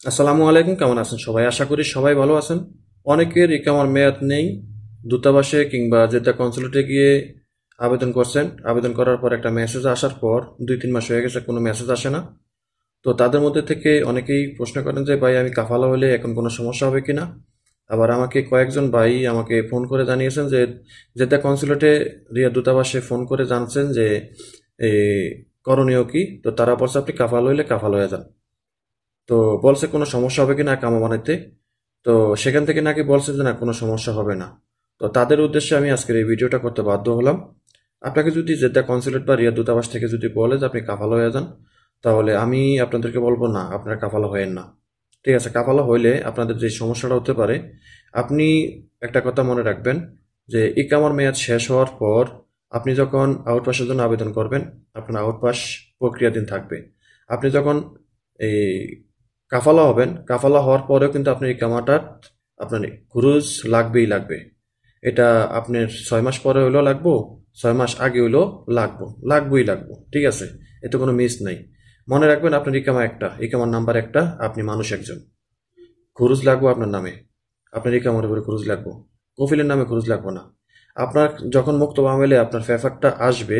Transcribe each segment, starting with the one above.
আসসালামু আলাইকুম, কেমন আছেন সবাই? আশা করি সবাই ভালো আছেন। অনেকের ইকামার মেয়াদ নেই। দূতাবাসে কিংবা জেদ্দা কনসুলেটে গিয়ে আবেদন করছেন। আবেদন করার পর একটা মেসেজ আসার পর 2-3 মাস হয়ে গেছে, কোনো মেসেজ আসে না। তো তাদের মধ্যে থেকে অনেকেই প্রশ্ন করেন যে ভাই, আমি কাফালা হলে এখন কোনো সমস্যা হবে কিনা। আবার আমাকে কয়েকজন ভাই আমাকে ফোন করে জানিয়েছেন যে জেদ্দা কনসুলেটে দূতাবাসে ফোন করে জানছেন যে এই করণীয় কি। তো তারা বলছে আপনি কাফাল হইলে কাফাল হয়ে যান। তো বলছে কোনো সমস্যা হবে কিনা কামা বানাইতে। তো সেখান থেকে নাকি বলছে যে না, কোনো সমস্যা হবে না। তো তাদের উদ্দেশ্যে আমি আজকের এই ভিডিওটা করতে বাধ্য হলাম। আপনাকে যদি জেদ্দা কনসুলেট বা রিয়াদ দূতাবাস থেকে যদি বলে যে আপনি কাফালা হয়ে যান, তাহলে আমি আপনাদেরকে বলবো না, আপনারা কাফালা হয়েন না। ঠিক আছে, কাফালা হইলে আপনাদের যে সমস্যাটা হতে পারে, আপনি একটা কথা মনে রাখবেন যে ইকামার মেয়াদ শেষ হওয়ার পর আপনি যখন আউটপাসের জন্য আবেদন করবেন, আপনার আউটপাস প্রক্রিয়াধীন থাকবে। আপনি যখন এই কাফালা হবেন, কাফালা হওয়ার পরেও কিন্তু আপনার ইকামাটা আপনার খরচ লাগবেই লাগবে। এটা আপনার 6 মাস পরে হইলেও লাগবো, 6 মাস আগে হইলেও লাগবোই লাগবো। ঠিক আছে, এতে কোনো মিস নাই। মনে রাখবেন আপনার ইকামা একটা, ইকামার নাম্বার একটা, আপনি মানুষ একজন। খরচ লাগবো আপনার নামে, আপনার ইকামার উপরে খরচ লাগবো, কফিলের নামে খরচ লাগবো না। আপনার যখন মুক্ত মামলে আপনার ফেফারটা আসবে,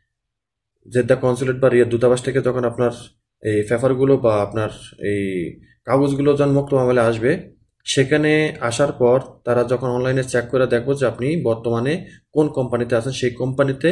জেদ্দা কনসুলেট বা রিয়াদ দূতাবাস থেকে যখন আপনার এই পেপারগুলো বা আপনার এই কাগজগুলো যখন মুক্ত মামলে আসবে, সেখানে আসার পর তারা যখন অনলাইনে চেক করে দেখবো যে আপনি বর্তমানে কোন কোম্পানিতে আছেন, সেই কোম্পানিতে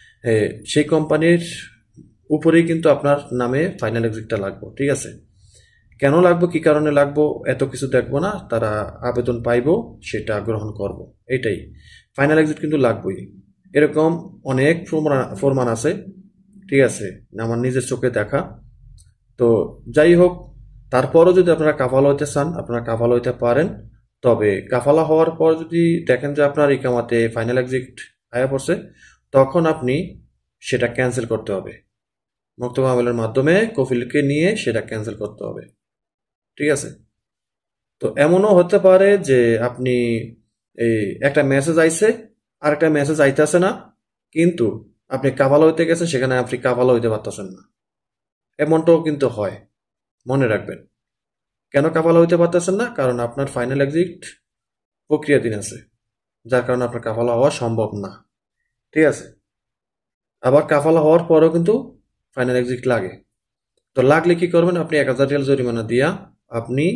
সেই কোম্পানির উপরেই কিন্তু আপনার নামে ফাইনাল এক্সিটটা লাগবে। ঠিক আছে, কেন লাগবো, কি কারণে লাগবো, এত কিছু দেখবো না। তারা আবেদন পাইবো, সেটা গ্রহণ করব, এটাই। ফাইনাল এক্সিট কিন্তু লাগবেই। এরকম অনেক ফরমান আছে। ঠিক আছে, আমার নিজের চোখে দেখা। তো যাই হোক, তারপরও যদি আপনারা কাফালা হইতে চান, আপনারা কাফালা হইতে পারেন। তবে কাফালা হওয়ার পর যদি দেখেন যে আপনার ইকামাতে ফাইনাল এক্সিট আয়া পড়ছে, তখন আপনি সেটা ক্যান্সেল করতে হবে। মুক্ত মামলার মাধ্যমে কফিলকে নিয়ে সেটা ক্যান্সেল করতে হবে। ঠিক আছে। তো এমনও হতে পারে যে আপনি এই একটা মেসেজ আইছে, আর একটা মেসেজ আইতেছে না, কিন্তু আপনি কাফালা হইতে গেছেন, সেখানে আপনি কাফালা হইতে পারতেছেন না। এমনটাও কিন্তু হয়, মনে রাখবেন। কেন কাফালা হইতে পারতেছেন না? কারণ আপনার ফাইনাল এক্সিট প্রক্রিয়াধীন আছে, যার কারণে আপনার কাফালা হওয়া সম্ভব না। ঠিক আছে। আবার কাফালা হওয়ার পরেও কিন্তু ফাইনাল এক্সিট লাগে। তো লাগলে কি করবেন, আপনি 1000 রিয়াল জরিমানা দিয়া আপনি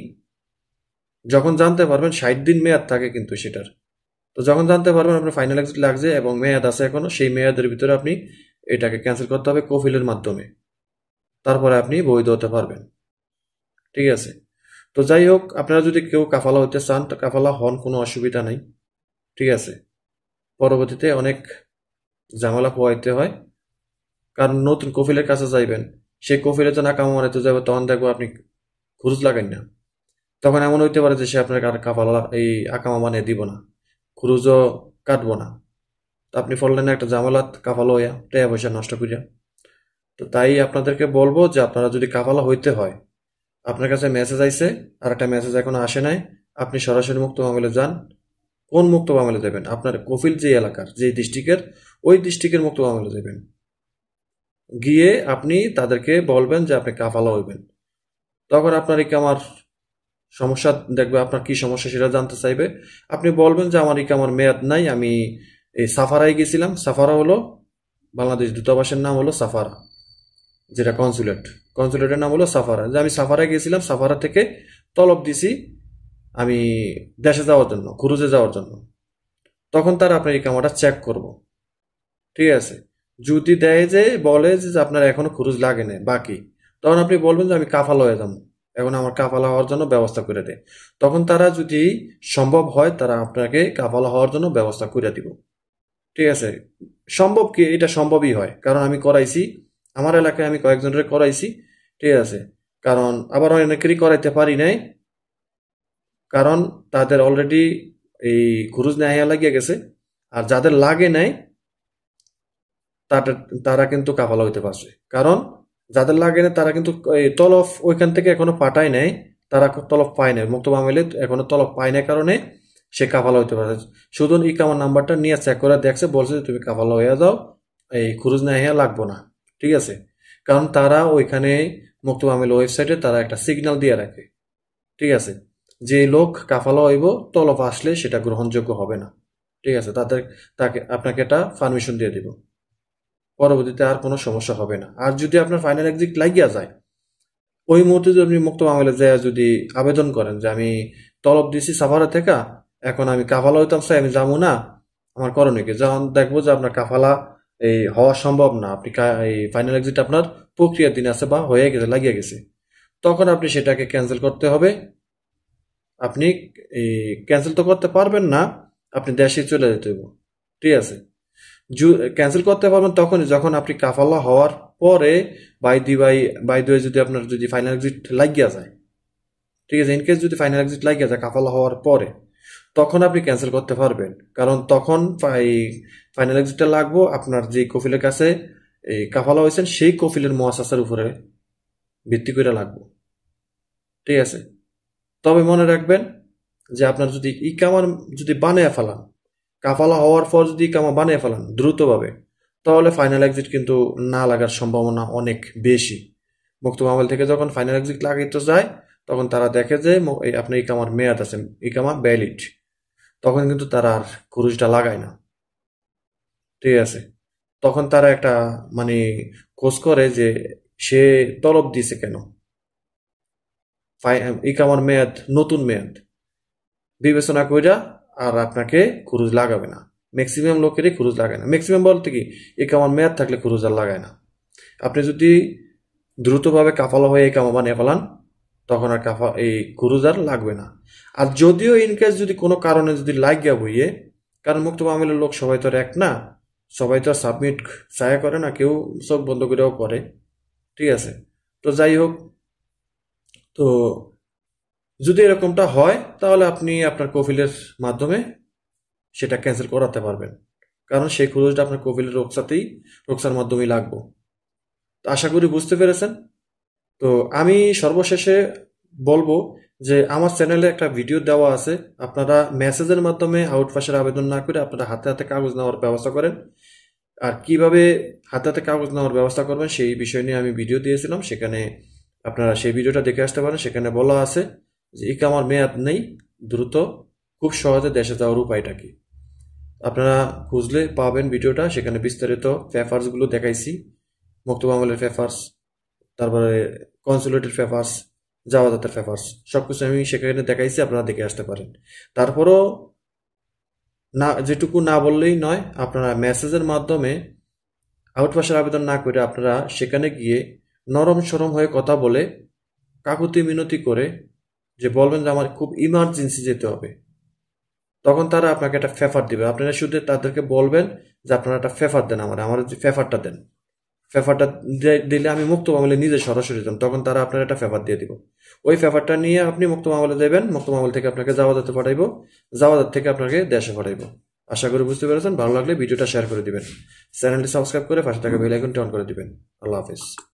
যখন জানতে পারবেন, 60 দিন মেয়াদ থাকে কিন্তু সেটার। তো যখন জানতে পারবেন আপনার ফাইনাল এক্সিট লাগছে এবং মেয়াদ আছে এখনো, সেই মেয়াদের ভিতরে আপনি এটাকে ক্যান্সেল করতে হবে কফিলের মাধ্যমে। তারপরে আপনি বৈধ হতে পারবেন। ঠিক আছে। তো যাই হোক, আপনারা যদি কেউ কাফালা হইতে চান, তো কাফালা হন, কোনো অসুবিধা নাই। ঠিক আছে। পরবর্তীতে অনেক ঝামেলা পোহাইতে হয়, কারণ নতুন কফিলের কাছে যাইবেন, সেই কফিলের জন্য আকামা মারাইতে যাবে, তখন দেখবো আপনি খরচ লাগান না। তখন এমন হইতে পারে যে সে আপনাকে আর কাফালা এই আকামা বানিয়ে দিব না, খরচও কাটবো না। তো আপনি ফললেন একটা ঝামেলাত কাফালা হইয়া টাকা পয়সা নষ্ট করিয়া। তো তাই আপনাদেরকে বলবো যে আপনারা যদি কাফালা হইতে হয়, আপনার কাছে মেসেজ আইছে, আর একটা মেসেজ এখনো আসে নাই, আপনি সরাসরি মুক্ত মামলে যান। কোন মুক্ত মামলে দেবেন? আপনার কফিল যে এলাকার, যে ডিস্ট্রিক্টের, ওই ডিস্ট্রিক্টের মুক্ত মামলে দেবেন। গিয়ে আপনি তাদেরকে বলবেন যে আপনি কাফালা হইবেন। তখন আপনার ইকামার সমস্যা দেখবে, আপনার কি সমস্যা সেটা জানতে চাইবে। আপনি বলবেন যে আমার ইকামার মেয়াদ নাই, আমি এই সাফারায় গেছিলাম। সাফারা হলো বাংলাদেশ দূতাবাসের নাম হলো সাফারা, যেটা কনসুলেট, কনসুলেটের নাম হলো সাফারা। যে আমি সাফারায় গেছিলাম, সাফারা থেকে তলব দিছি আমি দেশে যাওয়ার জন্য, ক্রুজে যাওয়ার জন্য। তখন তারা আপনার ইকামাটা চেক করব। ঠিক আছে। যদি দেয় যে বলে যে আপনার এখনো খরচ লাগে না বাকি, তখন আপনি বলবেন যে আমি কাফালা হয়ে যাবো, এখন আমার কাফালা হওয়ার জন্য ব্যবস্থা করে দেয়। তখন তারা যদি সম্ভব হয়, তারা আপনাকে কাফালা হওয়ার জন্য ব্যবস্থা করে দিব। ঠিক আছে। সম্ভব কি? এটা সম্ভবই হয়, কারণ আমি করাইছি, আমার এলাকায় আমি কয়েকজনের করাইছি। ঠিক আছে। কারণ আবার অনেকেরই করাইতে পারি নাই, কারণ তাদের অলরেডি এই খরচ নেওয়া লাগিয়ে গেছে। আর যাদের লাগে নাই, তাদের তারা কিন্তু কাফালা হইতে পারছে। কারণ যাদের লাগে না তারা কিন্তু এই তলব ওইখান থেকে এখনো পাঠায় নাই, তারা তলব পায় নাই, মুক্ত মামলে এখনো তলব পায় নাই, কারণে সে কাফালা হইতে পারে। শুধু ইকামার নাম্বারটা নিয়ে চেক করে দেখছে, বলছে যে তুমি কাফালা হয়ে যাও, এই খুরুজ নেওয়া লাগবো না। ঠিক আছে। কারণ তারা ওইখানে মুক্ত মামলা ওয়েবসাইটে তারা একটা সিগন্যাল দিয়ে রাখে ঠিক আছে, যে লোক কাফালা হইব তলব আসলে সেটা গ্রহণযোগ্য হবে না। ঠিক আছে, তাকে আপনাকে এটা পারমিশন দিয়ে দিব, পরবর্তীতে আর কোনো সমস্যা হবে না। আর যদি আপনার ফাইনাল এক্সিট লাগিয়া যায়, ওই মুহূর্তে যদি আপনি মুক্ত মামলা যায় যদি আবেদন করেন যে আমি তলব দিছি সাভারে থেকে, এখন আমি কাফালা হইতাম চাই, আমি যাবো না, আমার করণীয় কি? যখন দেখবো যে আপনার কাফালা এই হওয়া সম্ভব না, আপনি এই ফাইনাল এক্সিট আপনার প্রক্রিয়ার দিন আছে বা হয়ে গেছে, লাগিয়ে গেছে, তখন আপনি সেটাকে ক্যান্সেল করতে হবে। আপনি এই ক্যান্সেল তো করতে পারবেন না, আপনি দেশে চলে যেতে হবে। ঠিক আছে, ক্যান্সেল করতে পারবেন তখনই যখন আপনি কাফালা হওয়ার পরে বাই দুই যদি আপনার যদি ফাইনাল এক্সিট লাগিয়া যায়। ঠিক আছে, ইনকেস যদি ফাইনাল এক্সিট লাগিয়া যায় কাফালা হওয়ার পরে, তখন আপনি ক্যান্সেল করতে পারবেন। কারণ তখন এই ফাইনাল এক্সিটটা লাগবো আপনার যে কফিলের কাছে এই কাফালা হয়েছেন সেই কফিলের মুআসাসার উপরে ভিত্তি করে লাগবো। ঠিক আছে, তবে মনে রাখবেন যে আপনার যদি ইকামার যদি বানিয়ে ফেলান, কাফালা হওয়ার পর যদি ইকামা বানিয়ে ফেলান দ্রুতভাবে, তাহলে ফাইনাল এক্সিট কিন্তু না লাগার সম্ভাবনা অনেক বেশি। মুক্ত মামল থেকে যখন ফাইনাল এক্সিট লাগাইতে যায়, তখন তারা দেখে যে আপনার ইকামার মেয়াদ আছে, ইকামা ভ্যালিড, তখন কিন্তু তারা আর খুরুজটা লাগায় না। ঠিক আছে, তখন তারা একটা মানে খোঁজ করে যে সে তলব দিছে কেন, ইকামার মেয়াদ নতুন মেয়াদ বিবেচনা কইরা আর আপনাকে খুরুজ লাগাবে না। ম্যাক্সিমাম লোকেরই খুরুজ লাগায় না। ম্যাক্সিমাম বলতে কি, ইকামার মেয়াদ থাকলে খুরুজ আর লাগায় না। আপনি যদি দ্রুতভাবে কাফালা হয়ে ইকামা বানিয়ে ফেলান, তখন আর এই খুরুজ আর লাগবে না। আর যদিও ইনকেস যদি কোনো কারণে যদি লাগিয়া বইয়ে, কারণ মুক্ত মামলার লোক সবাই তো আর এক না, সবাই তো আর সাবমিট চায়া করে না, কেউ চোখ বন্ধ করেও করে। ঠিক আছে, তো যাই হোক, তো যদি এরকমটা হয় তাহলে আপনি আপনার কফিলের মাধ্যমে সেটা ক্যান্সেল করাতে পারবেন, কারণ সেই খরচটা আপনার কফিলের রোকসার মাধ্যমেই লাগবে। তো আশা করি বুঝতে পেরেছেন। তো আমি সর্বশেষে বলবো যে আমার চ্যানেলে একটা ভিডিও দেওয়া আছে, আপনারা মেসেজের মাধ্যমে আউটপাসের আবেদন না করে আপনারা হাতে হাতে কাগজ নেওয়ার ব্যবস্থা করেন। আর কিভাবে হাতে হাতে কাগজ নেওয়ার ব্যবস্থা করবেন সেই বিষয় নিয়ে আমি ভিডিও দিয়েছিলাম, সেখানে আপনারা সেই ভিডিওটা দেখে আসতে পারেন। সেখানে বলা আছে যে ইকামার মেয়াদ নেই, দ্রুত খুব সহজে দেশে যাওয়ার উপায়টা কি। আপনারা খুঁজলে পাবেন ভিডিওটা, সেখানে বিস্তারিত পেপারসগুলো দেখাইছি, মুক্ত মামলার পেপারস, তারপরে কনসুলেটের পেপারস, জাওয়াজাতের পেপারস, সবকিছু আমি সেখানে দেখাইছি, আপনারা দেখে আসতে পারেন। তারপরও না, যেটুকু না বললেই নয়, আপনারা মেসেজের মাধ্যমে আউটপাসের আবেদন না করে আপনারা সেখানে গিয়ে নরম সরম হয়ে কথা বলে কাকুতি মিনতি করে যে বলবেন যে আমার খুব ইমার্জেন্সি যেতে হবে, তখন তারা আপনাকে একটা ফেফার দিবে। আপনারা শুধু তাদেরকে বলবেন যে আপনারা একটা ফেফার দেন, আমার ফেফারটা দেন। ফেফারটা দিলে আমি মুক্ত মামলে নিজে সরাসরি যান, তখন তারা আপনার একটা ফেফার দিয়ে দিব। ওই ফেফারটা নিয়ে আপনি মুক্ত মামলে দেবেন, মুক্ত মামল থেকে আপনাকে জাওয়াজাতে পাঠাইবো, জাওয়াজাত থেকে আপনাকে দেশে পাঠাইবো। আশা করি বুঝতে পেরেছেন। ভালো লাগলে ভিডিওটা শেয়ার করে দিবেন, চ্যানেলটি সাবস্ক্রাইব করে পাশে থাকা বেল আইকনটি অন করে দিবেন। আল্লাহ হাফিজ।